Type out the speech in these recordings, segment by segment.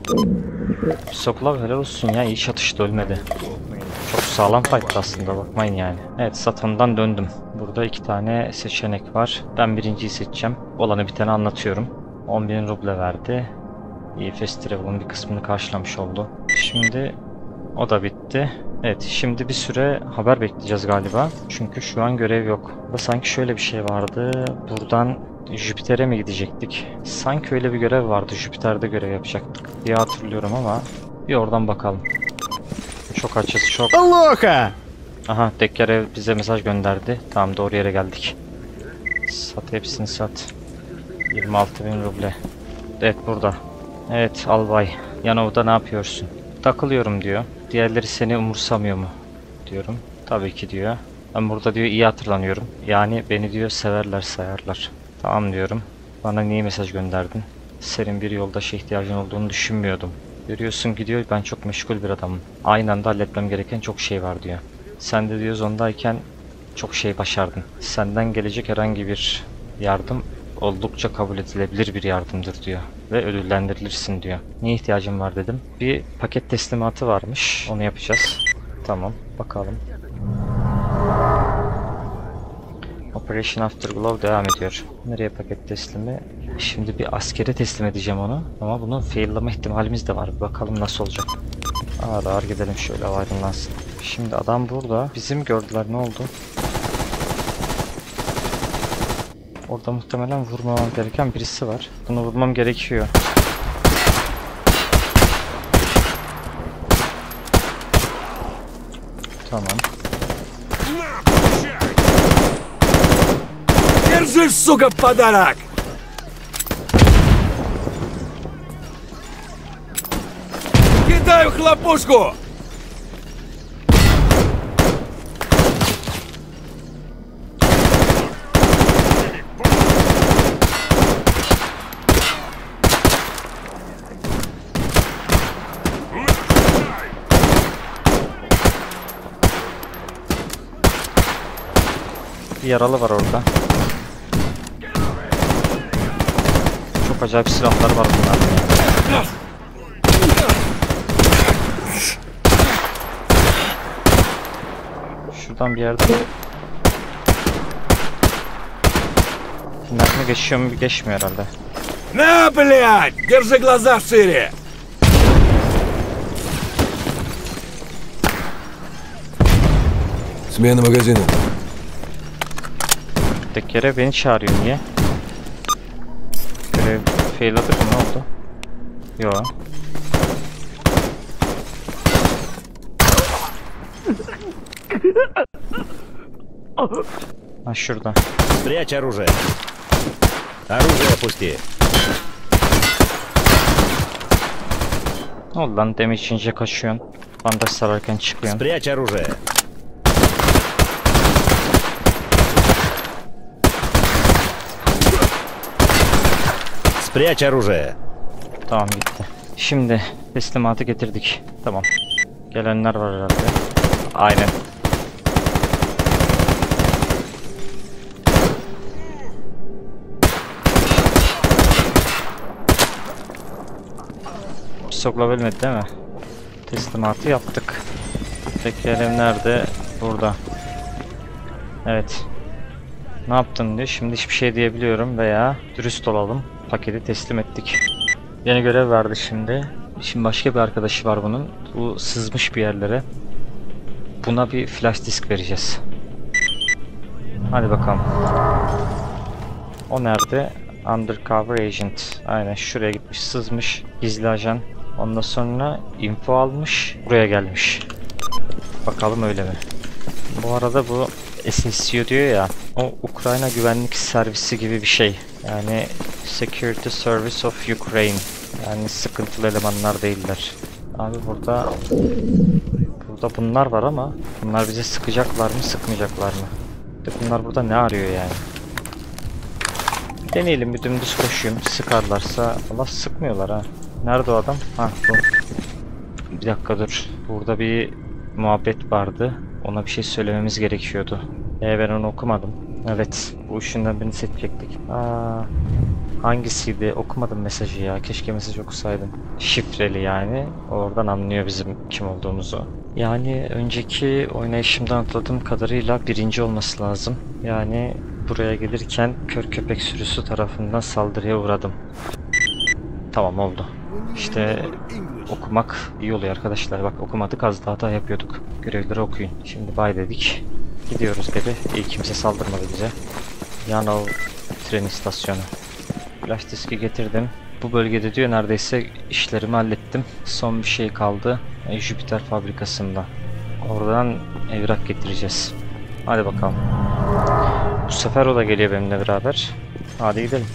Soklav helal olsun ya, iyi çatıştı, ölmedi. Çok sağlam fight aslında, bakmayın yani. Evet, Saturn'dan döndüm. Burada 2 tane seçenek var. Ben birinciyi seçeceğim. Olanı biteni anlatıyorum. 10.000 ruble verdi. İyi, festival'ın bir kısmını karşılamış oldu. Şimdi o da bitti. Evet, şimdi bir süre haber bekleyeceğiz galiba. Çünkü şu an görev yok. Burada sanki şöyle bir şey vardı. Buradan Jüpiter'e mi gidecektik? Sanki öyle bir görev vardı. Jüpiter'de görev yapacaktık diye hatırlıyorum ama bir oradan bakalım. Çok açız, çok. Aloha! Aha, Dekkerev bize mesaj gönderdi. Tamam, doğru yere geldik. Sat, hepsini sat. 26.000 ruble. Evet, burada. Evet albay. Yanov'da ne yapıyorsun? Takılıyorum diyor. Diğerleri seni umursamıyor mu? Diyorum. Tabii ki diyor. Ben burada diyor iyi hatırlanıyorum. Yani beni diyor severler, sayarlar. Tamam diyorum. Bana niye mesaj gönderdin? Senin bir yoldaşa ihtiyacın olduğunu düşünmüyordum. Görüyorsun ki diyor, ben çok meşgul bir adamım. Aynı anda halletmem gereken çok şey var diyor. Sen de diyor zondayken çok şey başardın. Senden gelecek herhangi bir yardım oldukça kabul edilebilir bir yardımdır diyor. Ve ödüllendirilirsin diyor. Niye ihtiyacım var dedim. Bir paket teslimatı varmış. Onu yapacağız. Tamam, bakalım. Operation Afterglow devam ediyor. Nereye paket teslimi? Şimdi bir askere teslim edeceğim onu. Ama bunun faillama ihtimalimiz de var. Bakalım nasıl olacak. Ağır gidelim şöyle, aydınlansın. Şimdi adam burada. Bizim gördüler, ne oldu? Orada muhtemelen vurmamam gereken birisi var. Bunu vurmam gerekiyor. Tamam. Держи, сука, подарок! Кидаю хлопушку! Bir yaralı var orada. Çok acayip silahlar var bunlarda. Şuradan bir yerde mermi geçiyor mu? Geçmiyor herhalde. На, блядь! Держи глаза шире! Смена магазина. Tekkere beni çağırıyor, niye? Görev failadık mı, ne oldu? Yo. Ha, şurada. Спрячь оружие. Оружие опусти. Ne oldu lan, damage içince kaçıyorsun. Bandaj sararken çıkıyorsun. Спрячь оружие. Спрячь оружие. Tamam, gitti. Şimdi teslimatı getirdik. Tamam. Gelenler var herhalde. Aynen. Soklav ölmedi değil mi? Teslimatı yaptık. Tekerim nerede? Burada. Evet. Ne yaptın diyor. Şimdi hiçbir şey diyebiliyorum veya dürüst olalım. Paketi teslim ettik. Yeni görev verdi şimdi. Şimdi başka bir arkadaşı var bunun. Bu sızmış bir yerlere. Buna bir flash disk vereceğiz. Hadi bakalım. O nerede? Undercover agent. Aynen şuraya gitmiş, sızmış. Gizli ajan. Ondan sonra info almış. Buraya gelmiş. Bakalım öyle mi? Bu arada bu SSU diyor ya. O Ukrayna Güvenlik Servisi gibi bir şey. Yani Security Service of Ukraine. Yani sıkıntılı elemanlar değiller. Abi burada bunlar var ama bunlar bize sıkacaklar mı, sıkmayacaklar mı? Bunlar burada ne arıyor yani? Deneyelim, bir dümdüz koşayım. Sıkarlarsa, Allah sıkmıyorlar ha. Nerede o adam? Ha, bu. Bir dakika dur. Burada bir muhabbet vardı. Ona bir şey söylememiz gerekiyordu. Ben onu okumadım. Evet, bu işinden birini seçecektik. Hangisiydi? Okumadım mesajı ya. Keşke mesajı okusaydım. Şifreli yani. Oradan anlıyor bizim kim olduğumuzu. Yani önceki oynayışımdan hatırladığım kadarıyla birinci olması lazım. Yani buraya gelirken kör köpek sürüsü tarafından saldırıya uğradım. Tamam oldu. İşte okumak iyi oluyor arkadaşlar. Bak okumadık, az daha hata yapıyorduk. Görevleri okuyun. Şimdi bay dedik. Gidiyoruz dedi. İyi, kimse saldırmadı bize. Yanov tren istasyonu. Flash diski getirdim. Bu bölgede diyor neredeyse işlerimi hallettim. Son bir şey kaldı. Jüpiter fabrikasında. Oradan evrak getireceğiz. Hadi bakalım. Bu sefer o da geliyor benimle beraber. Hadi gidelim.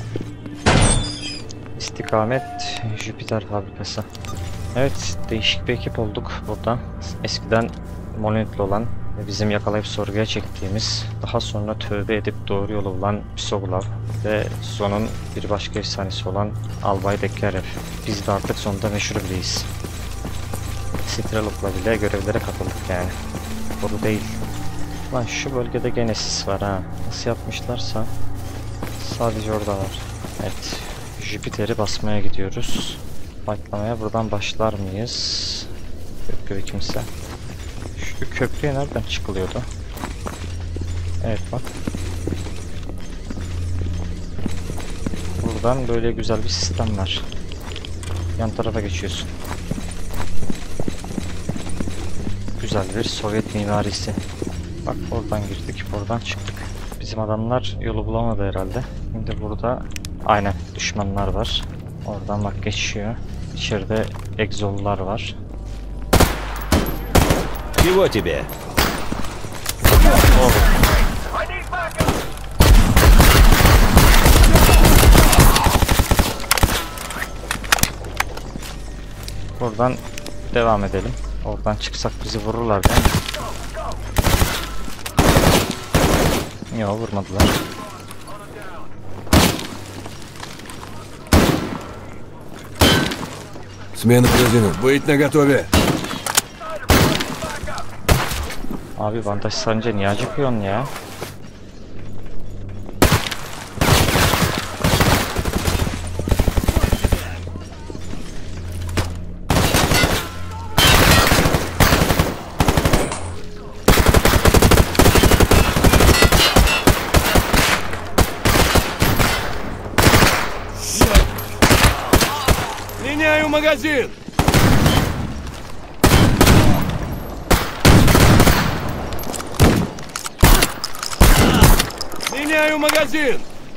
İstikamet Jüpiter fabrikası. Evet, değişik bir ekip olduk burada. Eskiden monolitli olan ve bizim yakalayıp sorguya çektiğimiz, daha sonra tövbe edip doğru yolu bulan Psoglav ve sonun bir başka efsanesi olan Albay Dekkarev. Biz de artık sonunda meşhur biriyiz. Strelok'la bile görevlere katıldık yani. Doğru değil. Lan şu bölgede gene sis var ha. Nasıl yapmışlarsa sadece orada var. Evet. Jüpiter'i basmaya gidiyoruz. Patlamaya buradan başlar mıyız? Yok gibi kimse. Şu köprüye nereden çıkılıyordu? Evet bak. Buradan böyle güzel bir sistem var. Yan tarafa geçiyorsun. Güzel bir Sovyet mimarisi. Bak oradan girdik, buradan çıktık. Bizim adamlar yolu bulamadı herhalde. Şimdi burada aynen düşmanlar var. Oradan bak geçiyor. İçeride egzollar var. Чего тебе? Buradan devam edelim. Oradan çıksak bizi vururlar değil mi? Yok, vurmadılar. Смена магазина. Быть наготове. Abi bandaj sarınca niye acıkıyorsun ya? Меняю магазин. Меняю магазин.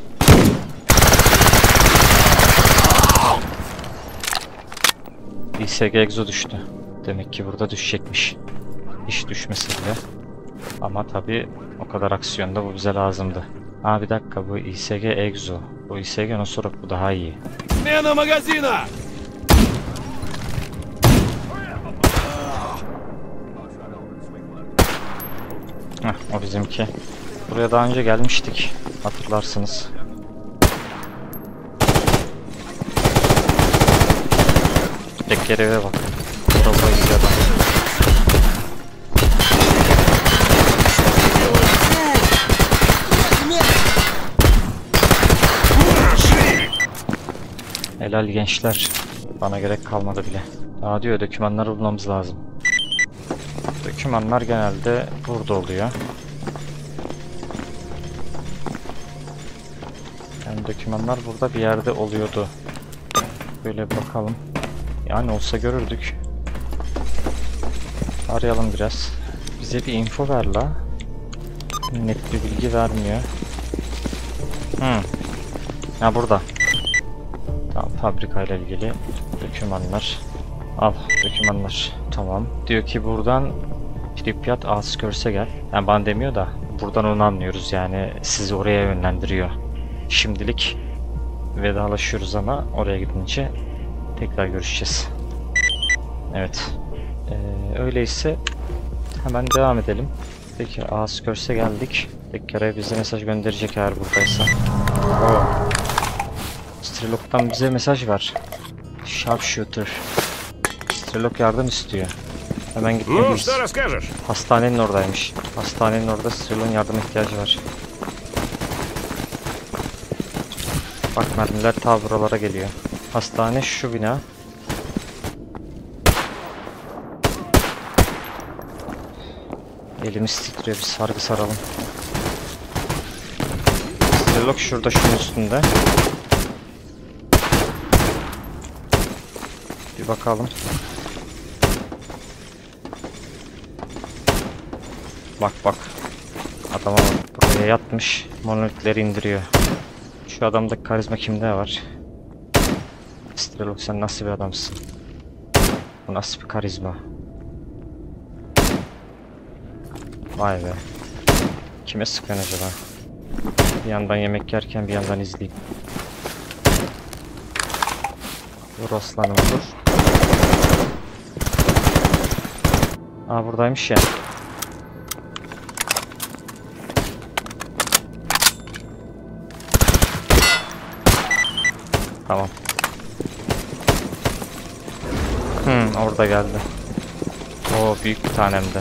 İSG egzo düştü. Demek ki burada düşecekmiş. Hiç düşmese bile. Ama tabi o kadar aksiyonda bu bize lazımdı. Aa bir dakika, bu İSG egzo. Bu İSG Nosorok, bu daha iyi. Смена магазина. Heh, o bizimki. Buraya daha önce gelmiştik. Hatırlarsınız. Tek göreve bak. Burada izledim. Helal gençler. Bana gerek kalmadı bile. Daha diyor dokümanları bulmamız lazım. Dokümanlar genelde burada oluyor. Yani dokümanlar burada bir yerde oluyordu. Böyle bakalım. Yani olsa görürdük. Arayalım biraz. Bize bir info ver la. Net bir bilgi vermiyor. Ha burada. Tamam, fabrikayla ilgili dokümanlar. Al dokümanlar. Tamam. Diyor ki buradan Pripyat Askörs'e gel. Yani bana demiyor da buradan onu anlıyoruz, yani sizi oraya yönlendiriyor. Şimdilik vedalaşıyoruz ama oraya gidince tekrar görüşeceğiz. Evet. Öyleyse hemen devam edelim. Peki Askörs'e geldik. Tekrar bize mesaj gönderecek eğer buradaysa. Strelok'tan bize mesaj var. Sharpshooter. Strelok yardım istiyor. Hemen gitmeliyiz. что расскажешь? Hastanenin oradaymış. Hastanenin orada Strelok'un yardıma ihtiyacı var. Bak mermiler ta buralara geliyor. Hastane şu bina. Elimiz titriyor, bir sargı saralım. Stilok şurada, şunun üstünde. Bir bakalım. Bak bak. Adama bak. Buraya yatmış. Monolitleri indiriyor. Şu adamdaki karizma kimde var? Stilok, sen nasıl bir adamsın? Bu nasıl bir karizma? Vay be. Kime sıkıyorsun acaba? Bir yandan yemek yerken bir yandan izleyeyim. Vur aslanım vur. Aa, buradaymış ya. Tamam. Orada geldi. O büyük bir tanem de.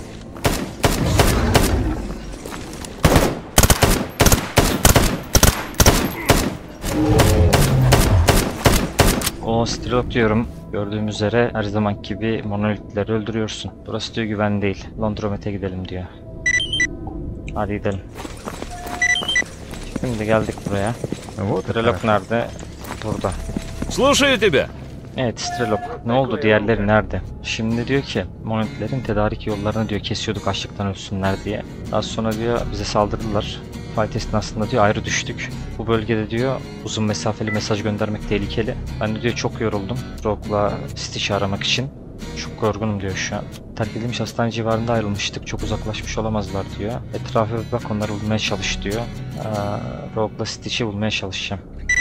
O Stilok diyorum. Gördüğüm üzere her zaman gibi monolitleri öldürüyorsun. Burası diyor güven değil. Londromet'e gidelim diyor. Hadi gidelim. Şimdi geldik buraya. Stilok nerede? Burada. Слушаю тебя. Evet Stilok. Ne oldu? Diğerleri nerede? Şimdi diyor ki monolitlerin tedarik yollarını diyor kesiyorduk açlıktan ölsünler diye. Daha sonra diyor bize saldırdılar. Fight esnasında diyor ayrı düştük. Bu bölgede diyor uzun mesafeli mesaj göndermek tehlikeli. Ben de diyor çok yoruldum. Rogue'la Stitch'i aramak için. Çok yorgunum diyor şu an. Terk edilmiş hastane civarında ayrılmıştık. Çok uzaklaşmış olamazlar diyor. Etrafa bir bak, onları bulmaya çalış diyor. Rogue'la Stitch'i bulmaya çalışacağım.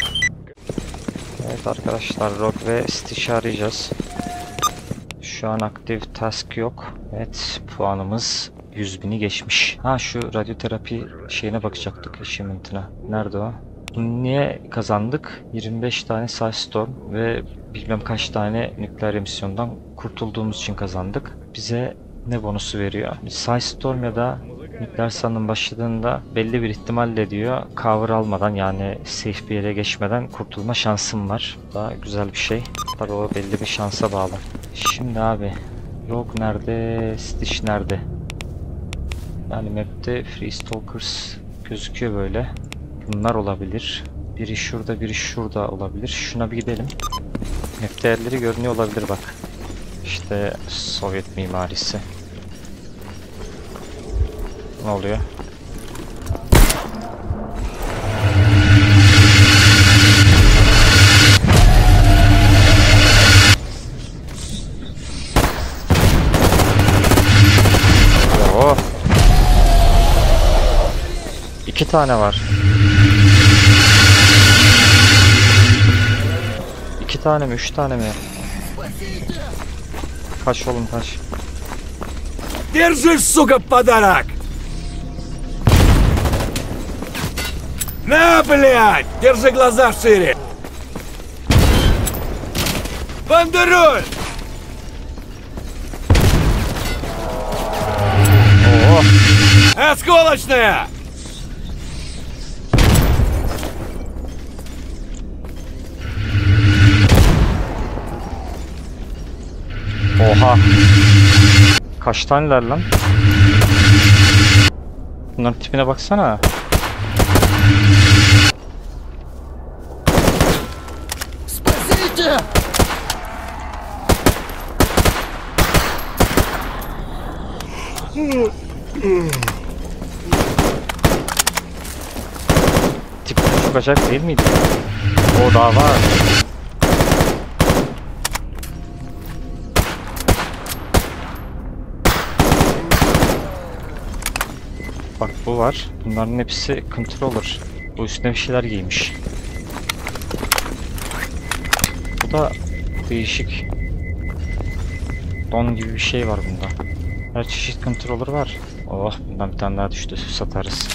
Evet arkadaşlar, Rogue ve Stitch'i arayacağız. Şu an aktif task yok. Evet, puanımız 100.000'i geçmiş. Ha, şu radyoterapi şeyine bakacaktık, achievement'ına. Nerede o? Niye kazandık? 25 tane Psystorm ve bilmem kaç tane nükleer emisyondan kurtulduğumuz için kazandık. Bize ne bonusu veriyor? Psystorm ya da nükleer salınım başladığında belli bir ihtimalle diyor cover almadan, yani safe bir yere geçmeden kurtulma şansım var. Daha güzel bir şey. Tabii o belli bir şansa bağlı. Şimdi abi, Rogue nerede? Stitch nerede? Yani map'te Free Stalkers gözüküyor böyle. Bunlar olabilir. Biri şurada, biri şurada olabilir. Şuna bir gidelim. Map'te yerleri görünüyor olabilir bak. İşte Sovyet mimarisi. Ne oluyor? Oo. 2 tane var. 2 tane mi? 3 tane mi? Kaç oğlum kaç. Держи, сука, подарок! На, блядь! Держи глаза шире! Бандероль! Oo. Осколочная! Oha. Kaç taneler lan? Bunların tipine baksana. Спасите! Tip küçük bacak değil miydi? O daha var. Bak bu var. Bunların hepsi controller. Bu üstüne bir şeyler giymiş. Bu da değişik. Don gibi bir şey var bunda. Her çeşit controller var. Oh, bundan bir tane daha düştü. Satarız.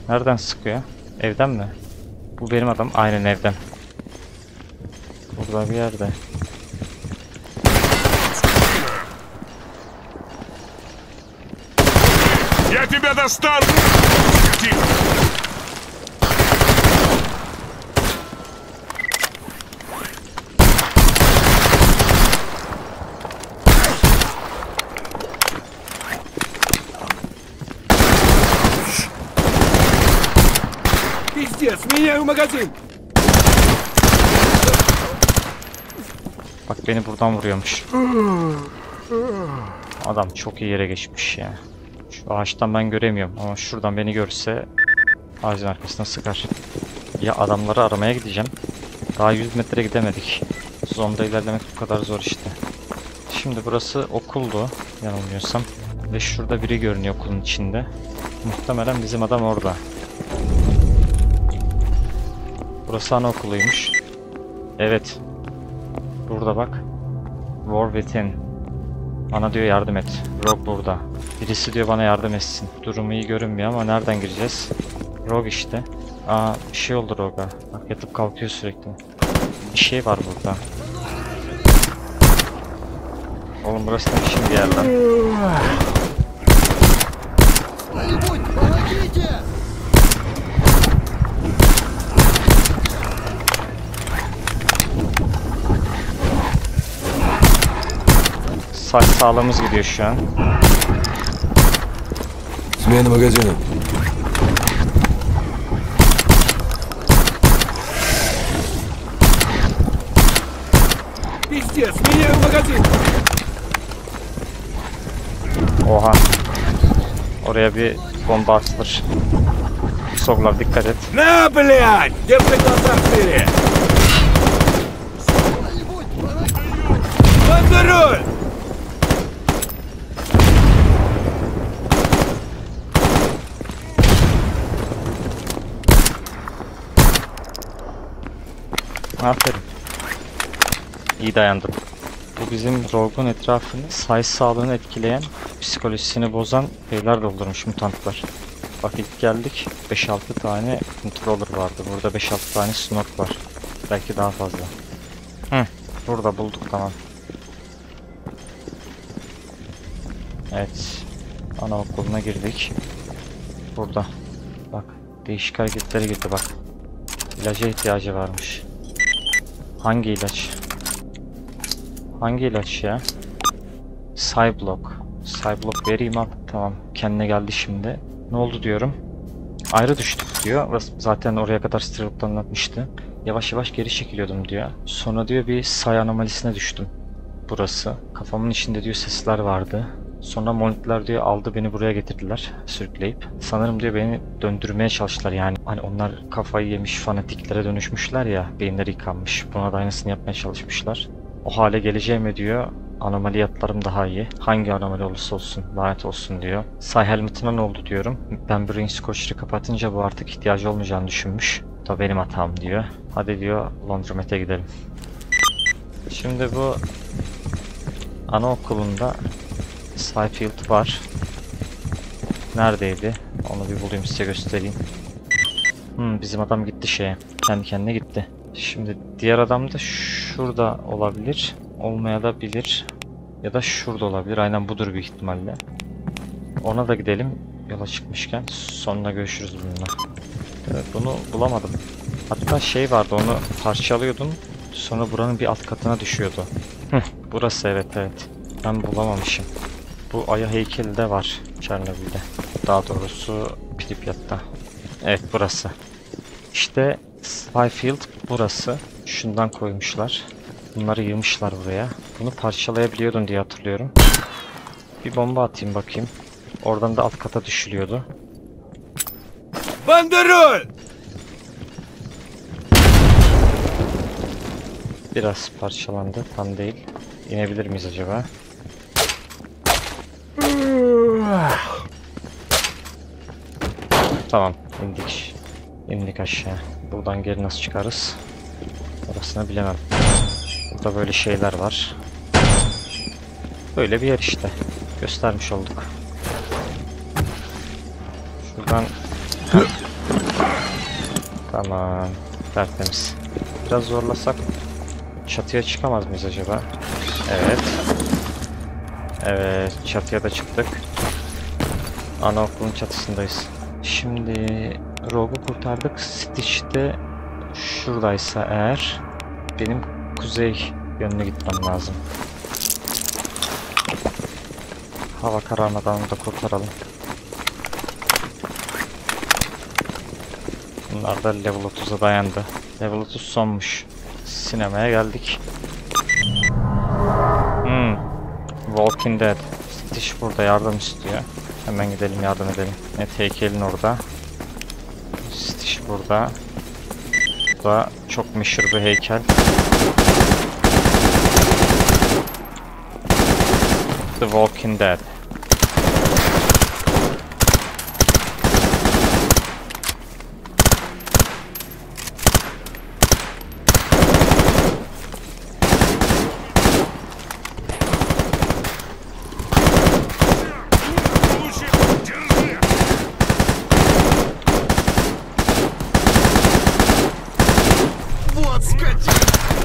Nereden sıkıyor? Evden mi? Bu benim adam. Aynen evden. Burada bir yerde. Я тебя достану! Тихо! Пиздец, меняю магазин! Bak beni buradan vuruyormuş. Adam çok iyi yere geçmiş ya. Şu ağaçtan ben göremiyorum ama şuradan beni görse ağacın arkasına sıkar. Ya adamları aramaya gideceğim. Daha 100 metre gidemedik. Zonda ilerlemek bu kadar zor işte. Şimdi burası okuldu yanılmıyorsam. Ve şurada biri görünüyor okulun içinde. Muhtemelen bizim adam orada. Burası anaokuluymuş. Evet. Burada bak. War within. Bana diyor yardım et. Rogue burada. Birisi diyor bana yardım etsin. Durumu iyi görünmüyor ama nereden gireceğiz? Rogue işte. Aa bir şey oldu Rogue'a. Bak yatıp kalkıyor sürekli. Bir şey var burada. Oğlum burası ne biçim bir yer lan? Кто-нибудь, помогите! Saç sağlığımız gidiyor şu an. Смена магазина. Пиздец, меняю магазин! Oha. Oraya bir bomba atılır. Soglar dikkat et. На, блядь! Держи глаза шире! Кто-нибудь, помогите! Бандероль! Aferin. İyi dayandın. Bu bizim Rogue'un etrafını, sayı sağlığını etkileyen, psikolojisini bozan şeyler doldurmuş mutantlar. Bak ilk geldik 5-6 tane controller vardı. Burada 5-6 tane snort var. Belki daha fazla. Hı, burada bulduk tamam. Evet. Anaokuluna girdik. Burada. Bak değişik hareketlere girdi bak. İlaca ihtiyacı varmış. Hangi ilaç? Hangi ilaç ya? Cyblock. Cyblock vereyim al. Tamam. Kendine geldi şimdi. Ne oldu diyorum. Ayrı düştük diyor. Zaten oraya kadar sterillikten anlatmıştı. Yavaş yavaş geri çekiliyordum diyor. Sonra diyor bir say anomalisine düştüm. Burası. Kafamın içinde diyor sesler vardı. Sonra monitörler diyor aldı beni buraya getirdiler sürükleyip. Sanırım diyor beni döndürmeye çalıştılar yani. Hani onlar kafayı yemiş fanatiklere dönüşmüşler ya. Beyinleri yıkanmış. Buna da aynısını yapmaya çalışmışlar. O hale geleceğime diyor anomaliyatlarım daha iyi. Hangi anomali olursa olsun lanet olsun diyor. Say helmetine ne oldu diyorum. Ben Brain Scorcher'ı kapatınca bu artık ihtiyacı olmayacağını düşünmüş. Bu da benim hatam diyor. Hadi diyor Laundromat'e gidelim. Şimdi bu anaokulunda Seyfield var. Neredeydi? Onu bir bulayım size göstereyim. Bizim adam gitti şeye. Kendi kendine gitti. Şimdi diğer adam da şurada olabilir. Olmayabilir. Ya da şurada olabilir. Aynen budur büyük ihtimalle. Ona da gidelim. Yola çıkmışken. Sonra görüşürüz bununla. Evet, bunu bulamadım. Hatta şey vardı onu parçalıyordum. Sonra buranın bir alt katına düşüyordu. Burası evet. Ben bulamamışım. Bu Aya heykeli de var Çernobil'de. Daha doğrusu Pripyat'ta. Evet burası. İşte Seyfield burası. Şundan koymuşlar. Bunları yığmışlar buraya. Bunu parçalayabiliyordun diye hatırlıyorum. Bir bomba atayım bakayım. Oradan da alt kata düşülüyordu. Бандероль! Biraz parçalandı. Tam değil. İnebilir miyiz acaba? Tamam. İndik. İndik aşağı. Buradan geri nasıl çıkarız? Orasını bilemem. Burada böyle şeyler var. Böyle bir yer işte. Göstermiş olduk. Şuradan Tamam. Tertemiz. Biraz zorlasak çatıya çıkamaz mıyız acaba? Evet. Evet, çatıya da çıktık. Anaokulun çatısındayız. Şimdi Rogue'u kurtardık. Stitch de şuradaysa eğer benim kuzey yönüne gitmem lazım. Hava kararmadan da kurtaralım. Bunlar da level 30'a dayandı. Level 30 sonmuş. Sinemaya geldik. Walking Dead. Stitch burada yardım istiyor. Hemen gidelim yardım edelim. Evet, heykelin orada. Stitch burada. Bu da çok meşhur bir heykel. The Walking Dead. Вот скотина!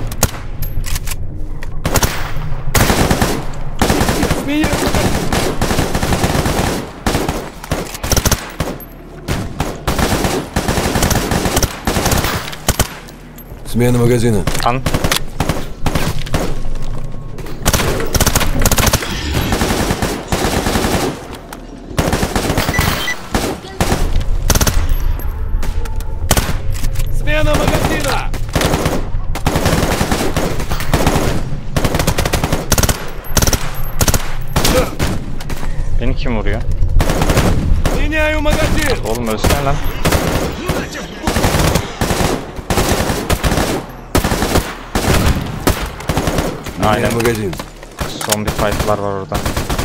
Меня! Смена магазина. An. Смена магазина! Beni kim vuruyor? Меняю магазин! Oğlum ölsene lan. Aynen. магазин. Son bir fight'lar var orada.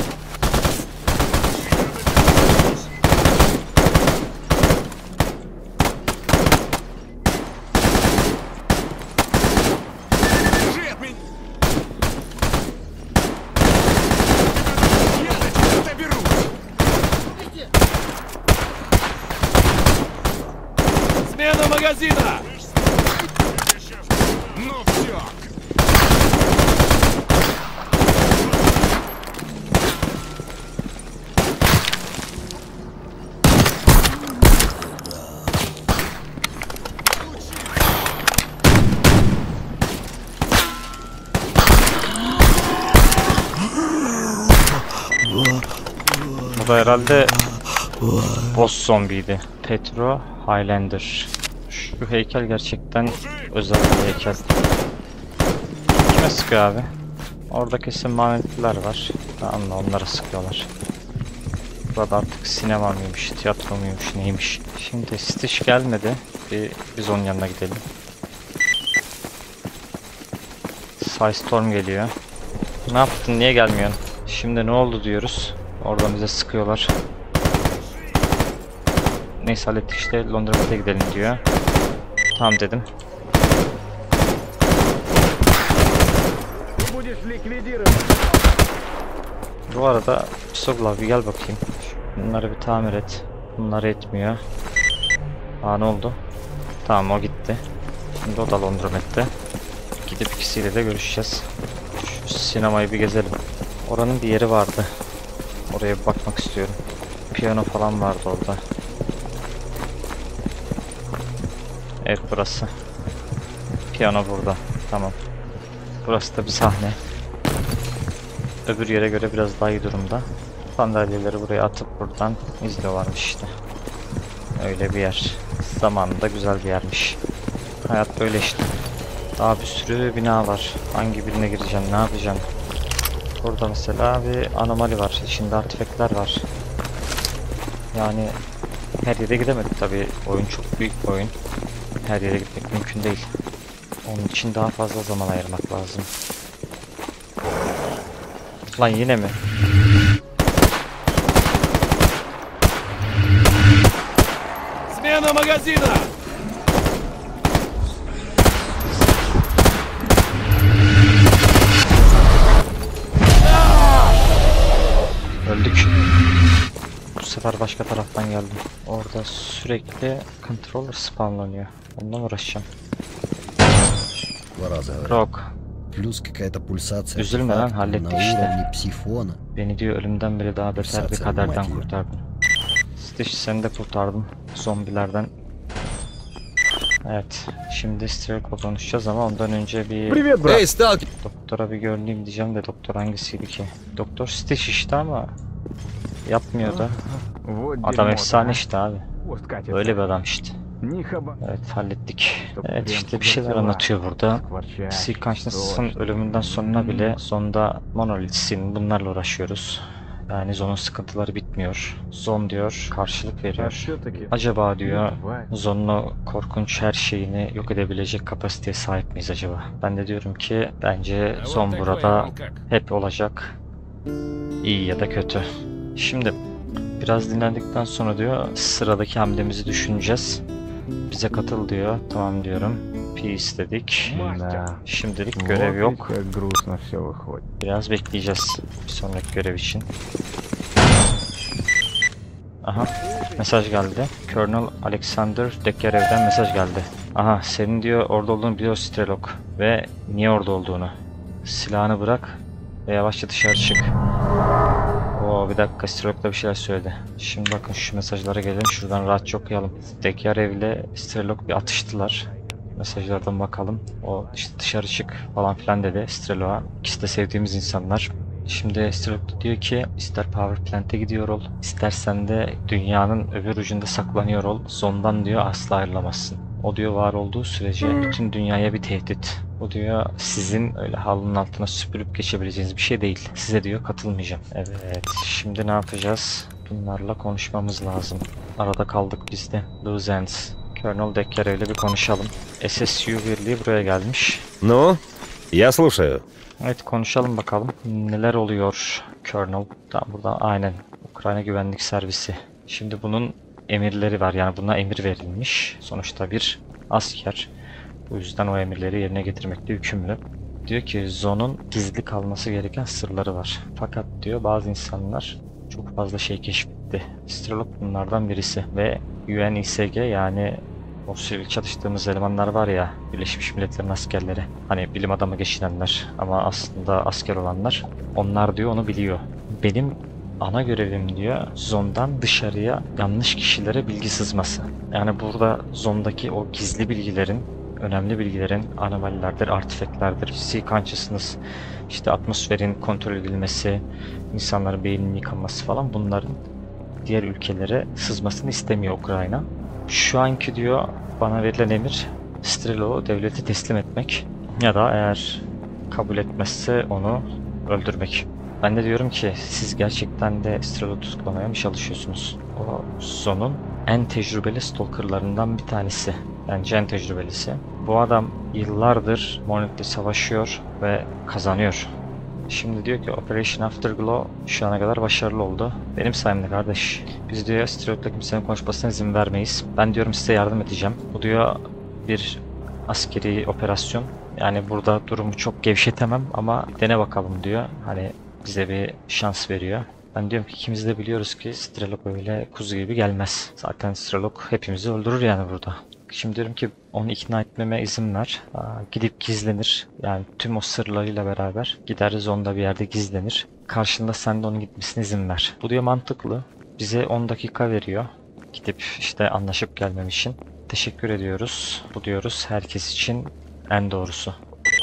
Смена магазина! Ну все! Bu da herhalde boss zombiydi. Petro Highlander. Şu heykel gerçekten özel bir heykel. Kime sıkıyor abi? Orada kesin manetliler var. Tamam mı? Onlara sıkıyorlar. Burada artık sinema mıymış, tiyatro muymuş, neymiş? Şimdi Stitch gelmedi. Biz onun yanına gidelim. Storm geliyor. Ne yaptın? Niye gelmiyorsun? Şimdi ne oldu diyoruz. Oradan bize sıkıyorlar. Neyse hallettik işte, Londra'ya gidelim diyor. Tamam dedim. Bu arada Soglav bir gel bakayım. Bunları bir tamir et. Bunları etmiyor. Aa, ne oldu? Tamam, o gitti. Şimdi o da Londra'da. Gidip ikisiyle de görüşeceğiz. Şu sinemayı bir gezelim. Oranın bir yeri vardı. Oraya bir bakmak istiyorum. Piyano falan vardı orada. Evet, burası. Piyano burada. Tamam. Burası da bir sahne. Öbür yere göre biraz daha iyi durumda. Sandalyeleri buraya atıp buradan izliyorlarmış işte. Öyle bir yer. Zamanında güzel bir yermiş. Hayat böyle işte. Daha bir sürü bina var. Hangi birine gireceğim, ne yapacağım? Burada mesela bir anomali var. İçinde artifekler var. Yani her yere gidemedik tabii. Oyun çok büyük bir oyun. Her yere gitmek mümkün değil. Onun için daha fazla zaman ayırmak lazım. Lan yine mi? Смена магазина! Öldük. Bu sefer başka taraftan geldim. Orada sürekli controller spawnlanıyor. Onunla mı uğraşacağım? 2 раза говорю. Rock. Плюс какая-то пульсация Üzülme lan, артефакта на hallettik işte. уровне псифона. Beni diyor ölümden bile daha beter bir kaderden kurtardın. Stitch, seni de kurtardım zombilerden. Evet, şimdi Strelok'la konuşacağız ama ondan önce bir Привет, брат. Эй, сталкер! doktora bir görüneyim diyeceğim de doktor hangisiydi ki? Doktor Stitch işte ama yapmıyor da. Вот Adam дерьмо-то, efsane а. işte abi. Пусть катится. Böyle bir adam işte. Ни хаба. Evet, hallettik. Чтоб Evet, прям işte bir сюда şeyler тела anlatıyor burada. скворчащие, Sea Consciousness'ın сочные. ölümünden sonra bile Zon'da Monolith'sin, bunlarla uğraşıyoruz. Yani Zon'un sıkıntıları bitmiyor. Zon diyor, karşılık А veriyor. всё-таки Acaba diyor, бывает. Zon'un o korkunç her şeyini yok edebilecek kapasiteye sahip miyiz acaba? Ben de diyorum ki bence А вот Zon такой, burada мол, как. hep olacak. İyi ya da kötü. Şimdi biraz dinlendikten sonra diyor sıradaki hamlemizi düşüneceğiz. Bize katıl diyor. Tamam diyorum. Peace dedik. Да. Şimdilik Вот görev ведь yok. как грустно все выходит. Biraz bekleyeceğiz bir sonraki görev için. Aha, mesaj geldi. Colonel Alexander Dekerev'den mesaj geldi. Aha, senin diyor orada olduğunu biliyor Strelok ve niye orada olduğunu. Silahını bırak ve yavaşça dışarı çık. Oo, bir dakika, Strelok da bir şeyler söyledi. Şimdi bakın şu mesajlara gelelim, şuradan rahatça okuyalım. Dekerev ile Strelok bir atıştılar. Mesajlardan bakalım. O işte dışarı çık falan filan dedi Strelok'a. İkisi de sevdiğimiz insanlar. Şimdi Strelok diyor ki ister Power Plant'e gidiyor ol, istersen de dünyanın öbür ucunda saklanıyor ol. Zondan diyor asla ayrılamazsın. O diyor var olduğu sürece bütün dünyaya bir tehdit. O diyor sizin öyle halının altına süpürüp geçebileceğiniz bir şey değil. Size diyor katılmayacağım. Evet, şimdi ne yapacağız? Bunlarla konuşmamız lazım. Arada kaldık biz de. Loose ends. Colonel Decker ile bir konuşalım. SSU birliği buraya gelmiş. Ну, я слушаю. Evet, konuşalım bakalım. Neler oluyor Colonel? Tamam, burada aynen Ukrayna Güvenlik Servisi. Şimdi bunun emirleri var. Yani buna emir verilmiş. Sonuçta bir asker. Bu yüzden o emirleri yerine getirmekte yükümlü. Diyor ki Zon'un gizli kalması gereken sırları var. Fakat diyor bazı insanlar çok fazla şey keşfetti. Strelok bunlardan birisi ve UNISG yani o sivil çalıştığımız elemanlar var ya, Birleşmiş Milletler'in askerleri. Hani bilim adamı geçinenler ama aslında asker olanlar. Onlar diyor onu biliyor. Benim ana görevim diyor Zon'dan dışarıya yanlış kişilere bilgi sızması. Yani burada Zon'daki o gizli bilgilerin, önemli bilgilerin, anomallerdir, artifactlerdir, Sea Consciousness, işte atmosferin kontrol edilmesi, insanların beyninin yıkanması falan, bunların diğer ülkelere sızmasını istemiyor Ukrayna. Şu anki diyor bana verilen emir Strelok'u devlete teslim etmek ya da eğer kabul etmezse onu öldürmek. Ben de diyorum ki siz gerçekten de Strelok'u tutuklamaya mı çalışıyorsunuz? O Zon'un en tecrübeli stalkerlarından bir tanesi. Bence en tecrübelisi. Bu adam yıllardır Monolith'le savaşıyor ve kazanıyor. Şimdi diyor ki Operation Afterglow şu ana kadar başarılı oldu. Benim sayemde kardeş. Biz diyor Strelok'la kimsenin konuşmasına izin vermeyiz. Ben diyorum size yardım edeceğim. Bu diyor bir askeri operasyon. Yani burada durumu çok gevşetemem ama dene bakalım diyor. Hani bize bir şans veriyor. Ben diyorum ki ikimiz de biliyoruz ki Strelok öyle kuzu gibi gelmez. Zaten Strelok hepimizi öldürür yani burada. Şimdi diyorum ki onu ikna etmeme izin ver. Gidip gizlenir. Yani tüm o sırlarıyla beraber gider Zon'da bir yerde gizlenir. Karşında sen de onun gitmesine izin ver. Bu diyor mantıklı. Bize 10 dakika veriyor. Gidip işte anlaşıp gelmem için. Teşekkür ediyoruz. Bu diyoruz herkes için en doğrusu.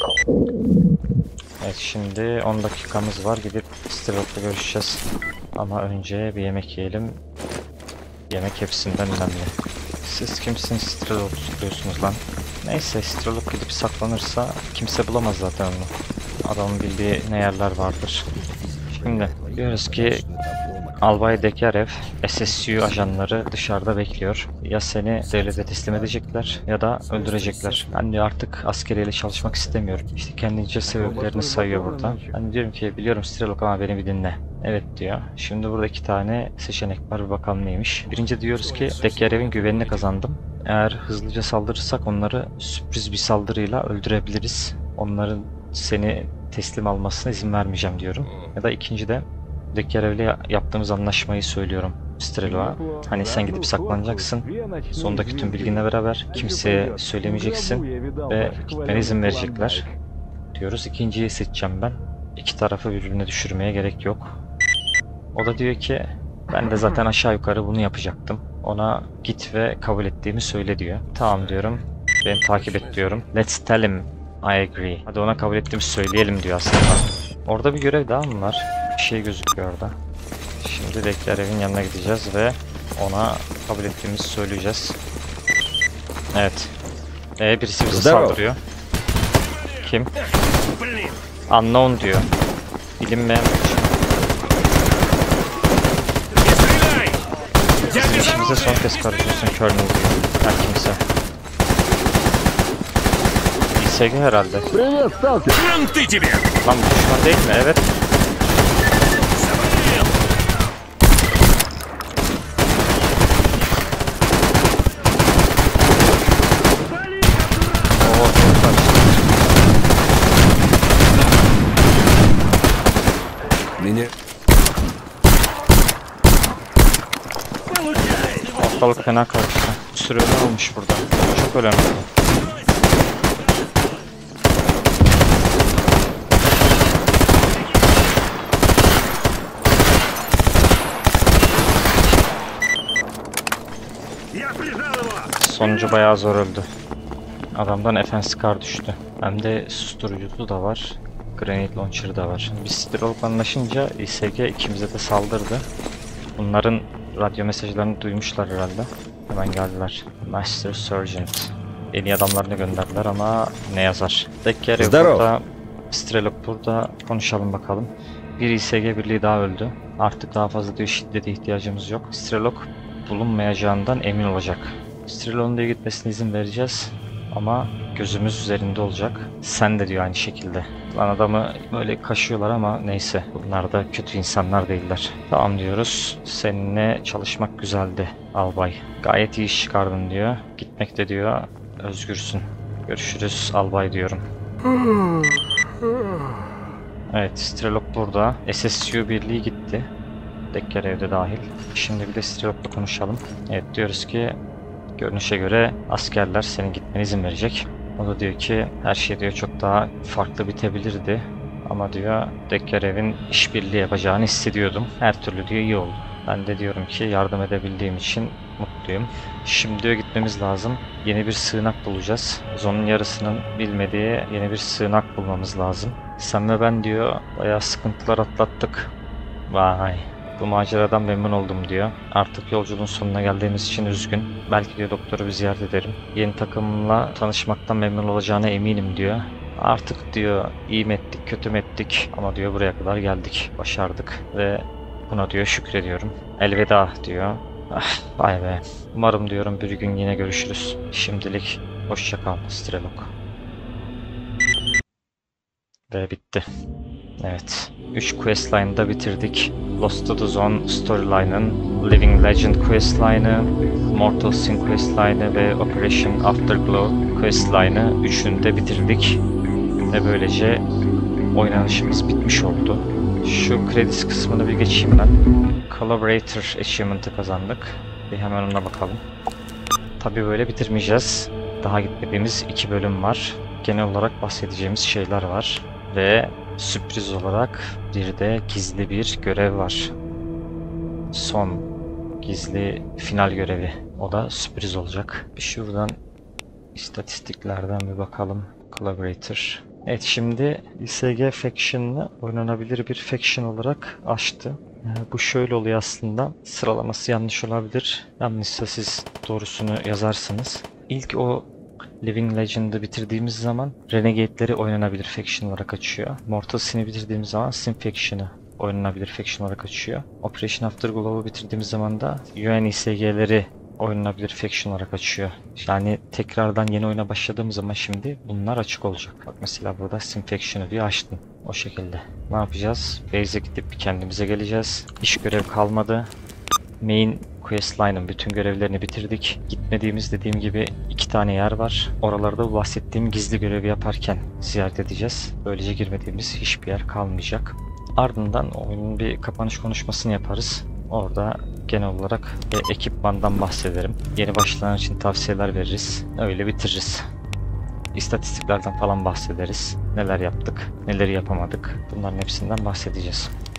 Evet, şimdi 10 dakikamız var. Gidip Strelok'la görüşeceğiz. Ama önce bir yemek yiyelim. Yemek hepsinden önemli. Siz kimsiniz Strelok'u tutuyorsunuz lan? Neyse, Strelok gidip saklanırsa kimse bulamaz zaten onu. Adamın bildiği ne yerler vardır. Şimdi diyoruz ki Albay Dekerev, SSU ajanları dışarıda bekliyor. Ya seni devlete teslim edecekler ya da öldürecekler. Ben diyor artık askeriyle çalışmak istemiyorum. İşte kendince sebeplerini sayıyor burada. Ben diyorum ki biliyorum Strelok ama beni bir dinle. Evet diyor. Şimdi burada 2 tane seçenek var, bir bakalım neymiş. Birinci diyoruz ki Dekerev'in güvenini kazandım. Eğer hızlıca saldırırsak onları sürpriz bir saldırıyla öldürebiliriz. Onların seni teslim almasına izin vermeyeceğim diyorum. Ya da ikinci de Buradaki görevle yaptığımız anlaşmayı söylüyorum Strelo'a. Hani sen gidip saklanacaksın. Sondaki tüm bilginle beraber kimseye söylemeyeceksin ve gitmene izin verecekler diyoruz. İkinciyi seçeceğim ben. İki tarafı birbirine düşürmeye gerek yok. O da diyor ki ben de zaten aşağı yukarı bunu yapacaktım. Ona git ve kabul ettiğimi söyle diyor. Tamam diyorum. Beni takip et diyorum. Let's tell him I agree. Hadi ona kabul ettiğimi söyleyelim diyor aslında. Orada bir görev daha mı var? Bir şey gözüküyor orada. Şimdi Deklarev'in yanına gideceğiz ve ona kabul ettiğimizi söyleyeceğiz. Evet. Birisi bize Здорово. saldırıyor. Kim? Unknown diyor. Bilinmeyen bir şey. Bizim işimize son kez karışıyorsun Colonel diyor. Her kimse. İSG herhalde. Кранты тебе! Lan bu düşman değil mi? Evet. Oo, çok karıştı. Меня... Ortalık fena karıştı. Bir sürü ölüm olmuş burada. Çok önemli. Sonucu bayağı zor öldü. Adamdan FN Scar düştü. Hem de susturucusu da var. Grenade Launcher da var. Biz Strelok anlaşınca İSG ikimize de saldırdı. Bunların radyo mesajlarını duymuşlar herhalde. Hemen geldiler. Master Sergeant. En iyi adamlarını gönderdiler ama ne yazar? Dekkerev Здорово. burada, Strelok burada. Konuşalım bakalım. Bir İSG birliği daha öldü. Artık daha fazla diyor şiddete ihtiyacımız yok. Strelok bulunmayacağından emin olacak. Strelok'un da gitmesine izin vereceğiz. Ama gözümüz üzerinde olacak. Sen de diyor aynı şekilde. Lan adamı böyle kaşıyorlar ama neyse. Bunlar da kötü insanlar değiller. Tamam diyoruz. Seninle çalışmak güzeldi albay. Gayet iyi iş çıkardın diyor. Gitmekte diyor. Özgürsün. Görüşürüz albay diyorum. Evet, Strelok burada. SSU birliği gitti. Dekkerev'de dahil. Şimdi bir de Strelok'la konuşalım. Evet, diyoruz ki görünüşe göre askerler senin gitmene izin verecek. O da diyor ki her şey diyor çok daha farklı bitebilirdi. Ama diyor Dekkerev'in işbirliği yapacağını hissediyordum. Her türlü diyor iyi oldu. Ben de diyorum ki yardım edebildiğim için mutluyum. Şimdi diyor gitmemiz lazım. Yeni bir sığınak bulacağız. Zonun yarısının bilmediği yeni bir sığınak bulmamız lazım. Sen ve ben diyor bayağı sıkıntılar atlattık. Vay. Bu maceradan memnun oldum diyor. Artık yolculuğun sonuna geldiğimiz için üzgün. Belki diyor doktoru bir ziyaret ederim. Yeni takımla tanışmaktan memnun olacağına eminim diyor. Artık diyor iyi mi ettik kötü mü ettik ama diyor buraya kadar geldik. Başardık ve buna diyor şükrediyorum. Elveda diyor. Ah, vay be. Umarım diyorum bir gün yine görüşürüz. Şimdilik hoşça kal Strelok. Ve bitti. Evet. 3 questline'ı bitirdik. Lost to the Zone storyline'ın, Living Legend questline'ı, Mortal Sin questline'ı ve Operation Afterglow questline'ı üçünü de bitirdik. Ve böylece oynanışımız bitmiş oldu. Şu credits kısmını bir geçeyim ben. Collaborator Achievement'ı kazandık. Bir hemen ona bakalım. Tabii böyle bitirmeyeceğiz. Daha gitmediğimiz 2 bölüm var. Genel olarak bahsedeceğimiz şeyler var. Ve sürpriz olarak bir de gizli bir görev var. Son gizli final görevi. O da sürpriz olacak. Bir şuradan istatistiklerden bir bakalım. Collaborator. Evet, şimdi ISG Faction'ı oynanabilir bir faction olarak açtı. Bu şöyle oluyor aslında. Sıralaması yanlış olabilir. Yanlışsa siz doğrusunu yazarsınız. İlk o Living Legend'ı bitirdiğimiz zaman Renegade'leri oynanabilir faction olarak açıyor. Mortal Sin'i bitirdiğimiz zaman Sin Faction'ı oynanabilir faction olarak açıyor. Operation Afterglow'u bitirdiğimiz zaman da UN ISG'leri oynanabilir faction olarak açıyor. Yani tekrardan yeni oyuna başladığımız zaman şimdi bunlar açık olacak. Bak mesela burada Sin Faction'ı diye açtım. O şekilde. Ne yapacağız? Base'e gidip kendimize geleceğiz. İş görev kalmadı. Main questline'ın bütün görevlerini bitirdik. Gitmediğimiz dediğim gibi 2 tane yer var. Oralarda bu bahsettiğim gizli görevi yaparken ziyaret edeceğiz. Böylece girmediğimiz hiçbir yer kalmayacak. Ardından oyunun bir kapanış konuşmasını yaparız. Orada genel olarak ekipmandan bahsederim. Yeni başlayan için tavsiyeler veririz. Öyle bitiririz. İstatistiklerden falan bahsederiz. Neler yaptık, neleri yapamadık. Bunların hepsinden bahsedeceğiz.